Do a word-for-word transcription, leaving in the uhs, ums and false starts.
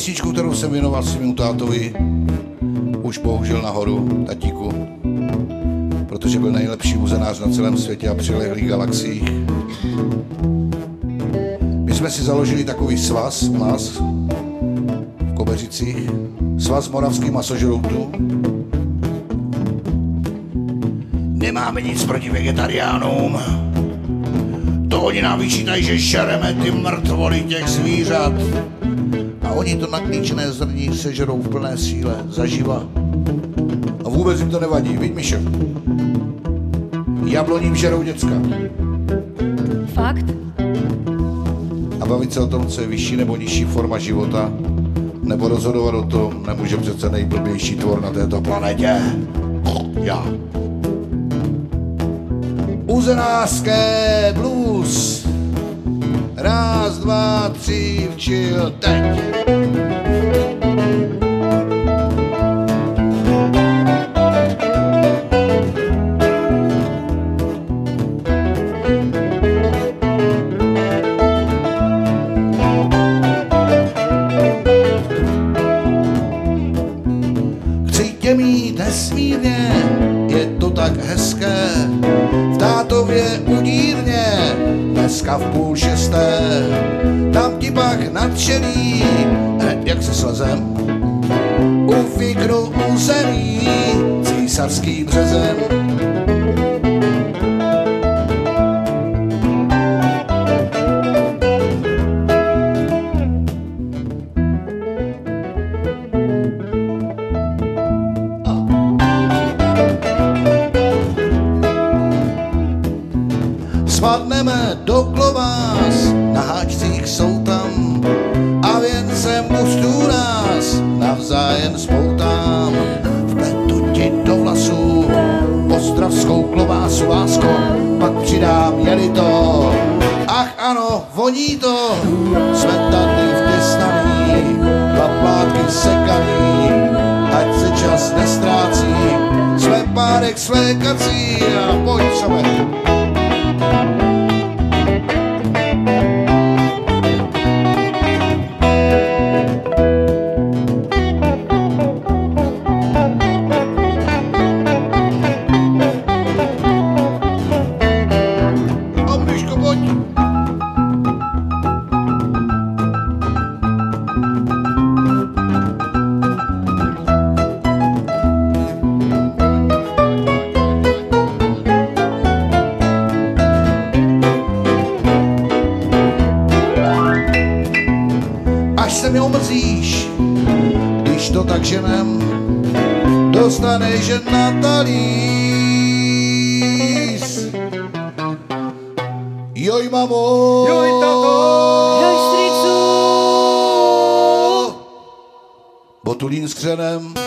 písničku, kterou jsem věnoval svému tátovi, už bohužel nahoru, tatíku, protože byl nejlepší uzenář na celém světě a přilehlých galaxiích. My jsme si založili takový svaz u nás v Kobeřicích, svaz moravských masožroutů. Nemáme nic proti vegetariánům. To oni nám vyčítají, že šereme ty mrtvoly těch zvířat. A oni to naklíčené zrní sežerou v plné síle, zaživa. A vůbec jim to nevadí, viď, Mišo? Jabloním žerou děcka. Fakt? A bavit se o tom, co je vyšší nebo nižší forma života, nebo rozhodovat o tom, nemůže přece nejblbější tvor na této planetě. Já. Uzenářské blues. Raz, dva, tři, včil, teď. Chci tě mít nesmírně, je to tak hezké, v tátově udírně, dneska v půl šesté, tam ti pak nadšený, hned jak se slezem, ufiknu území císařským řezem. Spadneme do Globás, na háčcích jsou tam a věncem pustů nás navzájem spoutám. Vpletu ti do vlasů ostravskou klobásu, lásko, pak přidám jelito. Ach ano, voní to, jsme tady vtěsnaný, dva plátky sekaný, ať se čas nestrácí, jsme párek svékací a pojď sebe. Až se mi omrzíš, když to tak ženem, dostaneš žen na talíř. Joj mamo, joj tato, joj stricu, botulín s křenem.